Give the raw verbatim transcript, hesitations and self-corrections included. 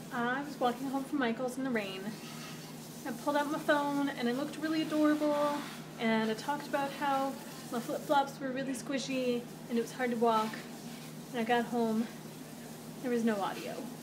I was walking home from Michael's in the rain. I pulled out my phone and I looked really adorable, and I talked about how my flip-flops were really squishy and it was hard to walk. And I got home, there was no audio.